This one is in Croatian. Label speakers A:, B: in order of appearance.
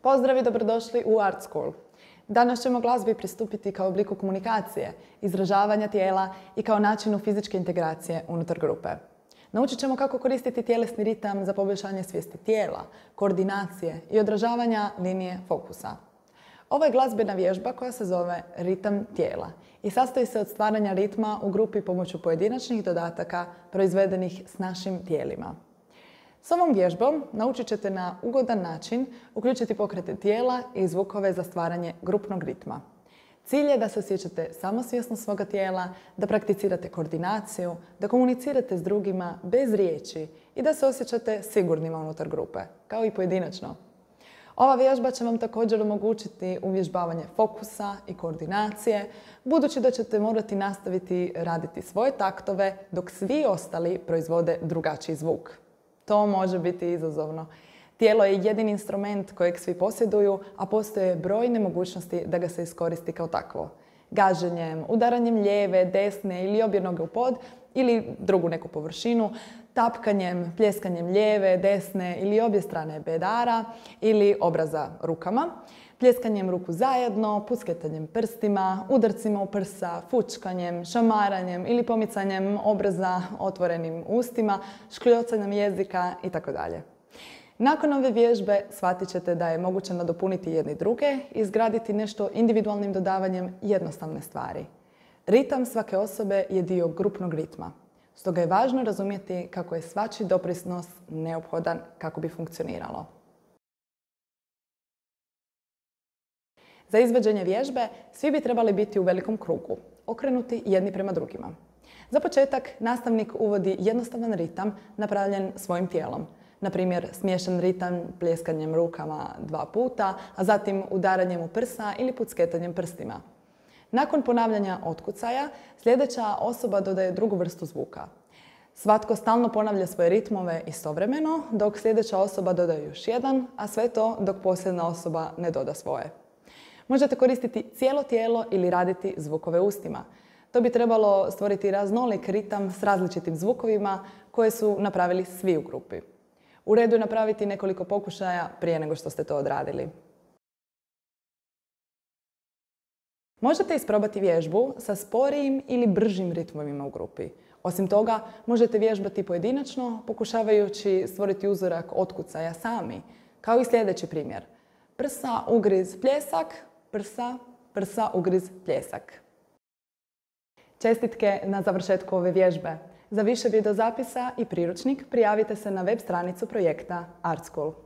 A: Pozdrav i dobrodošli u Art School. Danas ćemo glazbi pristupiti kao obliku komunikacije, izražavanja tijela i kao načinu fizičke integracije unutar grupe. Naučit ćemo kako koristiti tjelesni ritam za poboljšanje svijesti tijela, koordinacije i odražavanja linije fokusa. Ovo je glazbena vježba koja se zove ritam tijela i sastoji se od stvaranja ritma u grupi pomoću pojedinačnih dodataka proizvedenih s našim tijelima. S ovom vježbom naučit ćete na ugodan način uključiti pokrete tijela i zvukove za stvaranje grupnog ritma. Cilj je da se osjećate samosvjesno svoga tijela, da prakticirate koordinaciju, da komunicirate s drugima bez riječi i da se osjećate sigurnima unutar grupe, kao i pojedinačno. Ova vježba će vam također omogućiti uvježbavanje fokusa i koordinacije, budući da ćete morati nastaviti raditi svoje taktove dok svi ostali proizvode drugačiji zvuk. To može biti izazovno. Tijelo je jedini instrument kojeg svi posjeduju, a postoje brojne mogućnosti da ga se iskoristi kao takvo. Gaženjem, udaranjem lijeve, desne ili obje noge u pod ili drugu neku površinu, tapkanjem, pljeskanjem lijeve, desne ili obje strane bedara ili obraza rukama, pljeskanjem ruku zajedno, pusketanjem prstima, udarcima u prsa, fučkanjem, šamaranjem ili pomicanjem obraza otvorenim ustima, škljocanjem jezika itd. Nakon ove vježbe shvatit ćete da je moguće nadopuniti jedni druge i izgraditi nešto individualnim dodavanjem jednostavne stvari. Ritam svake osobe je dio grupnog ritma. Stoga je važno razumjeti kako je svačiji doprinos neophodan kako bi funkcioniralo. Za izvođenje vježbe svi bi trebali biti u velikom krugu, okrenuti jedni prema drugima. Za početak nastavnik uvodi jednostavan ritam napravljen svojim tijelom. Na primjer, smiješan ritam pljeskanjem rukama 2 puta, a zatim udaranjem u prsa ili pucketanjem prstima. Nakon ponavljanja otkucaja, sljedeća osoba dodaje drugu vrstu zvuka. Svatko stalno ponavlja svoje ritmove istovremeno, dok sljedeća osoba dodaje još jedan, a sve to dok posljedna osoba ne doda svoje. Možete koristiti cijelo tijelo ili raditi zvukove ustima. To bi trebalo stvoriti raznolik ritam s različitim zvukovima koje su napravili svi u grupi. U redu je napraviti nekoliko pokušaja prije nego što ste to odradili. Možete isprobati vježbu sa sporijim ili bržim ritmovima u grupi. Osim toga, možete vježbati pojedinačno, pokušavajući stvoriti uzorak otkucaja sami, kao i sljedeći primjer. Prsa, ugriz, pljesak, prsa, prsa, ugriz, pljesak. Čestitke na završetku ove vježbe. Za više videozapisa i priručnik prijavite se na web stranicu projekta Art School.